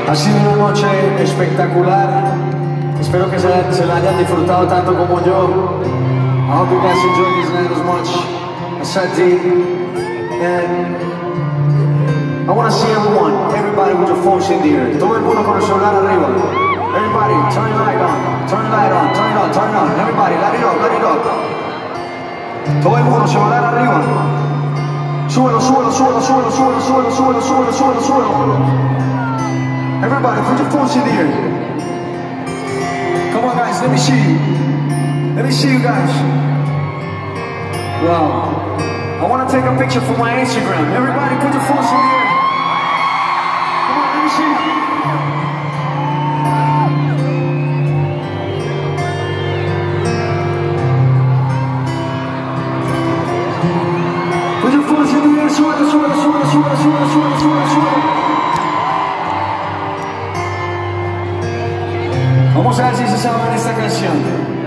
Ha sido una noche espectacular. Espero que se la hayan disfrutado tanto como yo. I hope you guys enjoyed this night as much as I did. And I want to see everybody with your phones in the air. Todo el mundo con el celular arriba. Everybody, turn your light on, turn your light on, turn it on, turn it on. Everybody, light it up, light it up. Todo el mundo, celular arriba. Súbelo, súbelo, súbelo, súbelo, súbelo, súbelo, súbelo, súbelo, súbelo, súbelo. Everybody, put your phones in the air. Come on, guys, let me see you. Let me see you guys. Wow. I want to take a picture for my Instagram. Everybody, put your phones in the air. Come on, let me see you. Put your phones in the air. Súbelo, súbelo, súbelo, súbelo, súbelo, súbelo, súbelo, súbelo. Vamos a ver si se saben esta canción.